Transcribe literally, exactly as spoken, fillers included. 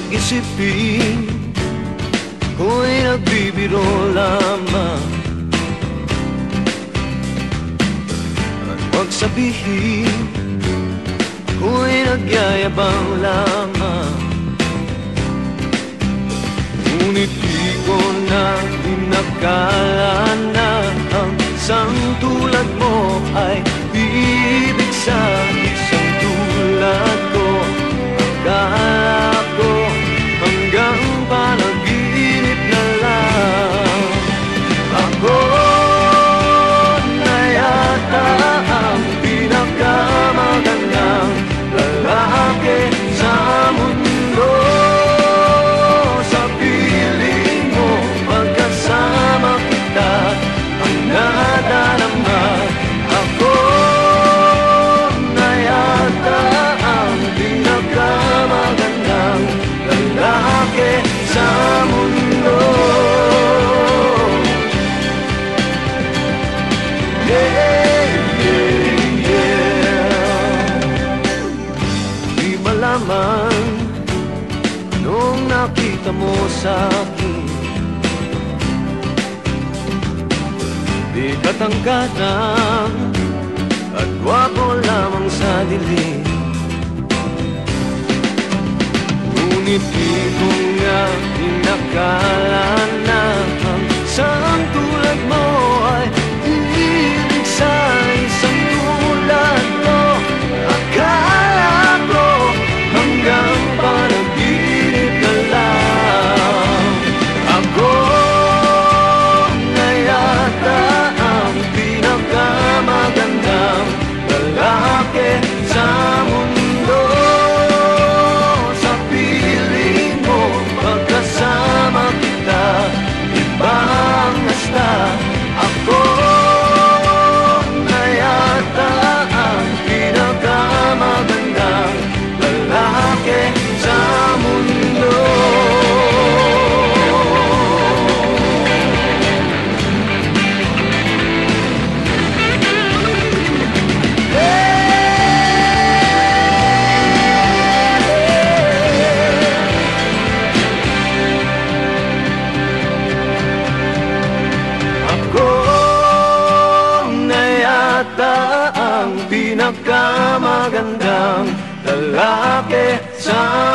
isipin ko'y nagbibiro lamang, at huwag sabihin ako'y nagyayabang lamang. Ngunit di ko na inakala na ang isang tulad mo ay ibig sa isang tulad ko. Akala ko hanggang panaginip na lang. Ako na yata ang pinakamagandang lalaki sa mundo. Sa piling mo pagkasama kita ang nadarama. Ako na yata ang pinakamagandang lalaki sa mundo. Yeah, yeah, yeah. Di malaman anong nakita mo sa'kin. Di katangkadang at gwapo lamang sa dilim. Ngunit di ko nga inakala na ang isang tulad mo ay ibig sa isang tulad ko. Akala ko hanggang panaginip na lang. Ako na yata ang pinakamagandang lalaki sa mundo. Sa piling mo pagkasama kita, iba ang hasta. Ako na yata ang pinakamagandang lalaki sa mundo. Ang pinakamagandang lalaki sa